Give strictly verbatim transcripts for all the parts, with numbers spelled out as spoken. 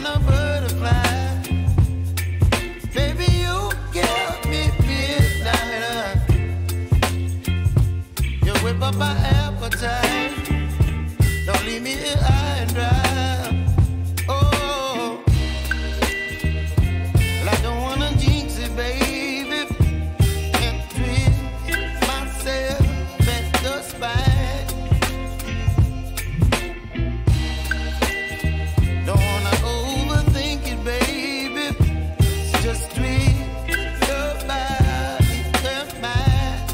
kind of butterfly. Baby, you give me midnight. You whip up my appetite. Don't leave me here high and dry. Oh, well, I don't wanna jinx it, baby, and twist myself at the spine. Don't wanna overthink it, baby. It's just twist your body and mine.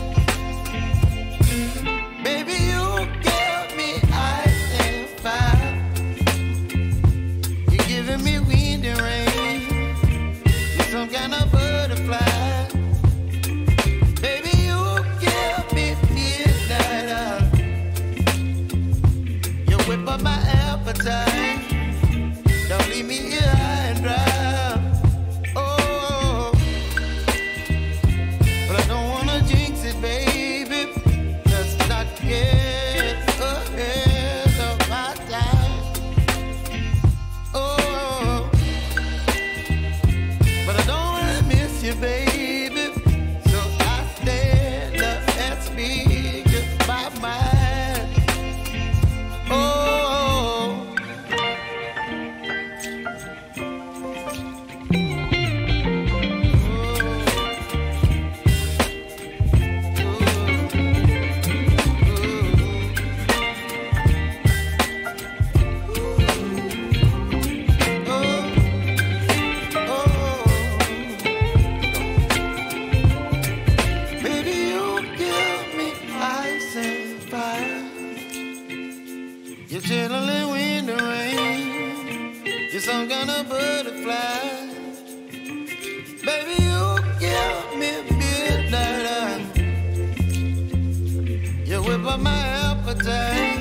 Baby, you give me ice and fire. You're giving me wind and rain. You're some kind of butterfly. Baby, you give me midnight. You whip up my appetite. Don't leave me here high and dry. Oh, but I don't wanna jinx it, baby. Let's not get ahead of my time. Oh, but I don't wanna miss you, baby. So I stand up and speak my mind. Oh. Baby, you give me ice and fire. You're chilling wind and rain. You're some kind of butterfly. Baby, you give me midnight. You whip up my appetite.